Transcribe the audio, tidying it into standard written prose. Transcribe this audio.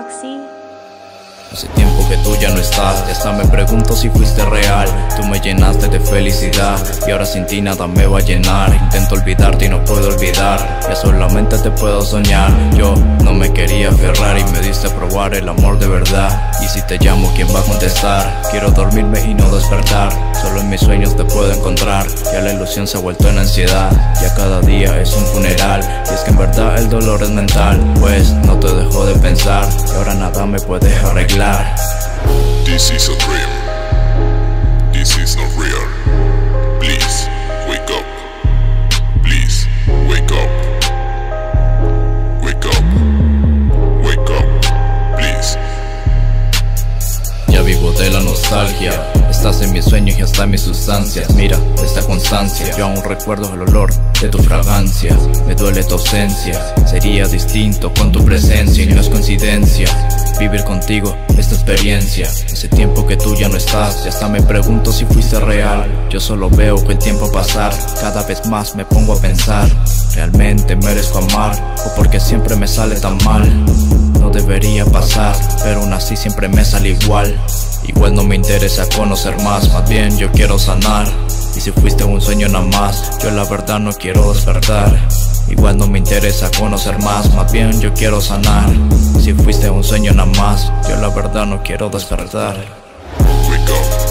Roxy. Hace tiempo que tú ya no estás, y hasta me pregunto si fuiste real. Tú me llenaste de felicidad, y ahora sin ti nada me va a llenar. Intento olvidarte y no puedo olvidar, ya solamente te puedo soñar. Yo no me quería aferrar y me diste a probar el amor de verdad. Y si te llamo, ¿quién va a contestar? Quiero dormirme y no despertar, solo en mis sueños te puedo encontrar. Ya la ilusión se ha vuelto en ansiedad, ya cada día es un funeral. Y es que en verdad el dolor es mental, pues no te dejo de pensar, y ahora nada me puedes arreglar. This is a dream. This is not real. Please wake up. Please wake up. Wake up. Wake up. Please. Ya vivo de la nostalgia, estás en mis sueños y hasta en mis sustancias. Mira esta constancia, yo aún recuerdo el olor de tu fragancia. Me duele tu ausencia, sería distinto con tu presencia. Y no es coincidencia vivir contigo esta experiencia. Hace tiempo que tú ya no estás, y hasta me pregunto si fuiste real. Yo solo veo que el tiempo pasar, cada vez más me pongo a pensar, ¿realmente merezco amar? ¿O porque siempre me sale tan mal? No debería pasar, pero aún así siempre me sale igual. Igual no me interesa conocer más bien yo quiero sanar. Y si fuiste un sueño nada más, yo la verdad no quiero despertar. Igual no me interesa conocer más bien yo quiero sanar. Y si fuiste un sueño nada más, yo la verdad no quiero despertar. Wake up.